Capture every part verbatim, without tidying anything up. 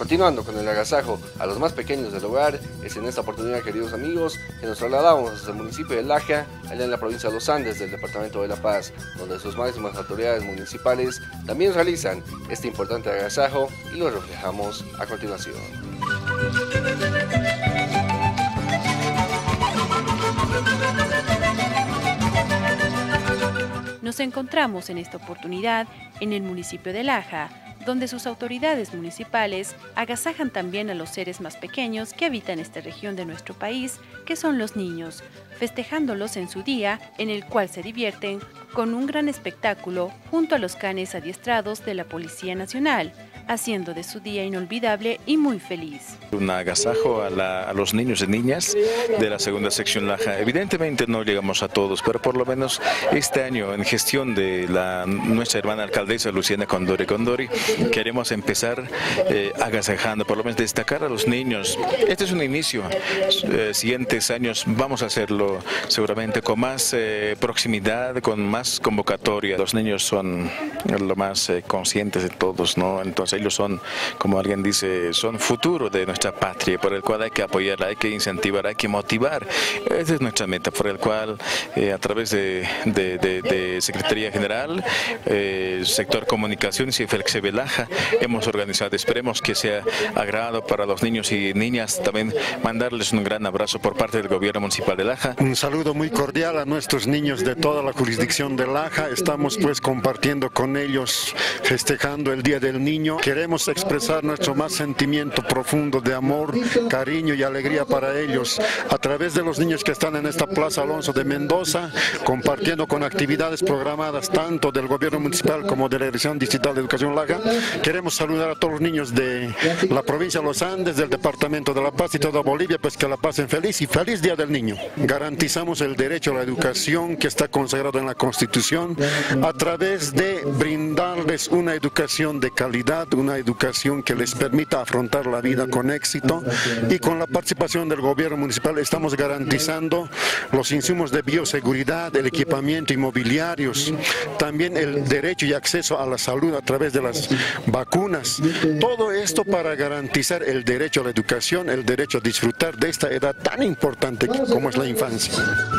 Continuando con el agasajo a los más pequeños del hogar, es en esta oportunidad, queridos amigos, que nos trasladamos hasta el municipio de Laja, allá en la provincia de Los Andes del departamento de La Paz, donde sus máximas autoridades municipales también realizan este importante agasajo y lo reflejamos a continuación. Nos encontramos en esta oportunidad en el municipio de Laja, donde sus autoridades municipales agasajan también a los seres más pequeños que habitan esta región de nuestro país, que son los niños, festejándolos en su día, en el cual se divierten con un gran espectáculo junto a los canes adiestrados de la Policía Nacional, haciendo de su día inolvidable y muy feliz. Un agasajo a, la, a los niños y niñas de la segunda sección Laja. Evidentemente no llegamos a todos, pero por lo menos este año en gestión de la, nuestra hermana alcaldesa Luciana Condori Condori, queremos empezar eh, agasajando, por lo menos destacar a los niños. Este es un inicio, eh, siguientes años vamos a hacerlo seguramente con más eh, proximidad, con más convocatoria. Los niños son lo más eh, conscientes de todos, ¿no? Entonces ellos son, como alguien dice, son futuro de nuestra patria, por el cual hay que apoyar, hay que incentivar, hay que motivar. Esa es nuestra meta, por el cual eh, a través de, de, de, de Secretaría General, eh, Sector Comunicaciones y Flexible Laja, hemos organizado, esperemos que sea agrado para los niños y niñas, también mandarles un gran abrazo por parte del Gobierno Municipal de Laja. Un saludo muy cordial a nuestros niños de toda la jurisdicción de Laja. Estamos pues compartiendo con ellos, festejando el Día del Niño. Queremos expresar nuestro más sentimiento profundo de amor, cariño y alegría para ellos a través de los niños que están en esta Plaza Alonso de Mendoza, compartiendo con actividades programadas tanto del Gobierno Municipal como de la Dirección Distrital de Educación Laja. Queremos saludar a todos los niños de la provincia de Los Andes, del departamento de La Paz y toda Bolivia, pues que la pasen feliz y feliz Día del Niño. Garantizamos el derecho a la educación que está consagrado en la Constitución a través de brindarles una educación de calidad, una educación que les permita afrontar la vida con éxito, y con la participación del gobierno municipal estamos garantizando los insumos de bioseguridad, el equipamiento inmobiliarios, también el derecho y acceso a la salud a través de las vacunas. Todo esto para garantizar el derecho a la educación, el derecho a disfrutar de esta edad tan importante como es la infancia.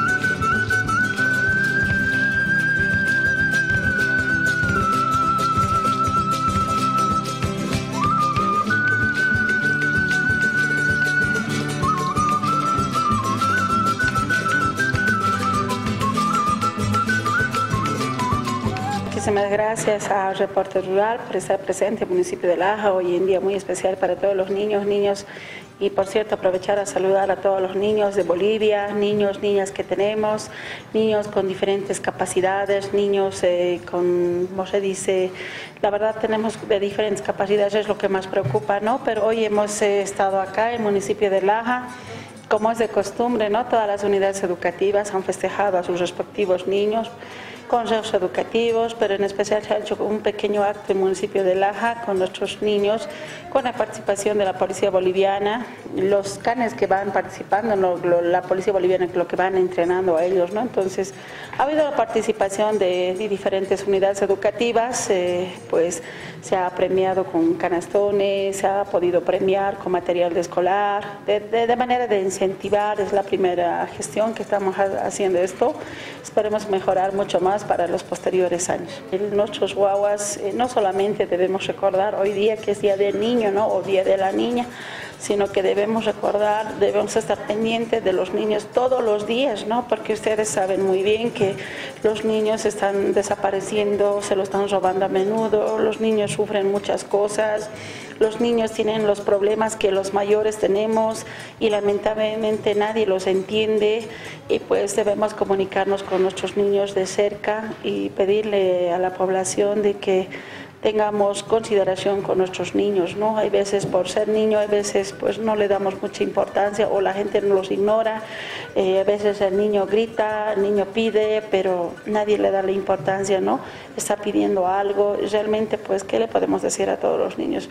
Muchísimas gracias a Reporte Rural por estar presente en el municipio de Laja, hoy en día muy especial para todos los niños, niños y por cierto aprovechar a saludar a todos los niños de Bolivia, niños, niñas que tenemos, niños con diferentes capacidades, niños eh, con, como se dice, la verdad tenemos de diferentes capacidades, es lo que más preocupa, ¿no? Pero hoy hemos eh, estado acá en el municipio de Laja. Como es de costumbre, ¿no? Todas las unidades educativas han festejado a sus respectivos niños, consejos educativos, pero en especial se ha hecho un pequeño acto en el municipio de Laja con nuestros niños, con la participación de la Policía Boliviana, los canes que van participando, lo, lo, la Policía Boliviana lo que van entrenando a ellos, ¿no? Entonces, ha habido la participación de, de diferentes unidades educativas, eh, pues se ha premiado con canastones, se ha podido premiar con material de escolar, de, de, de manera de incentivar, es la primera gestión que estamos haciendo esto, esperemos mejorar mucho más para los posteriores años. Nuestros guaguas eh, no solamente debemos recordar hoy día que es Día del Niño, ¿no? O Día de la Niña, sino que debemos recordar, debemos estar pendientes de los niños todos los días, ¿no? Porque ustedes saben muy bien que los niños están desapareciendo, se los están robando a menudo, los niños sufren muchas cosas, los niños tienen los problemas que los mayores tenemos y lamentablemente nadie los entiende, y pues debemos comunicarnos con nuestros niños de cerca y pedirle a la población de que tengamos consideración con nuestros niños, ¿no? Hay veces por ser niño, hay veces pues no le damos mucha importancia o la gente no los ignora, eh, a veces el niño grita, el niño pide, pero nadie le da la importancia, ¿no? Está pidiendo algo, realmente pues ¿qué le podemos decir a todos los niños?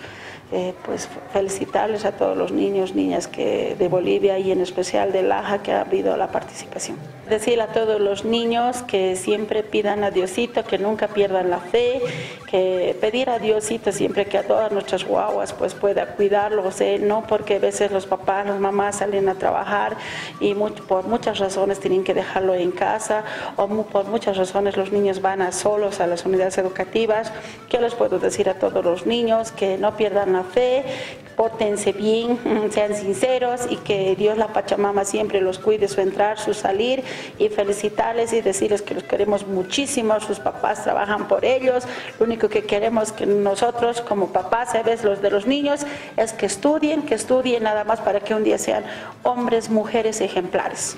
Eh, pues felicitarles a todos los niños, niñas que de Bolivia y en especial de Laja que ha habido la participación. Decirle a todos los niños que siempre pidan a Diosito, que nunca pierdan la fe, que pedir a Diosito siempre que a todas nuestras guaguas pues pueda cuidarlos, ¿eh? No porque a veces los papás, las mamás salen a trabajar y mucho, por muchas razones tienen que dejarlo en casa o mu por muchas razones los niños van a solos a las unidades educativas. ¿Qué les puedo decir a todos los niños? Que no pierdan la fe, pórtense bien, sean sinceros y que Dios la Pachamama siempre los cuide su entrar, su salir y felicitarles y decirles que los queremos muchísimo, sus papás trabajan por ellos, lo único que queremos que nosotros como papás, ¿sabes? Los de los niños, es que estudien, que estudien nada más para que un día sean hombres, mujeres ejemplares.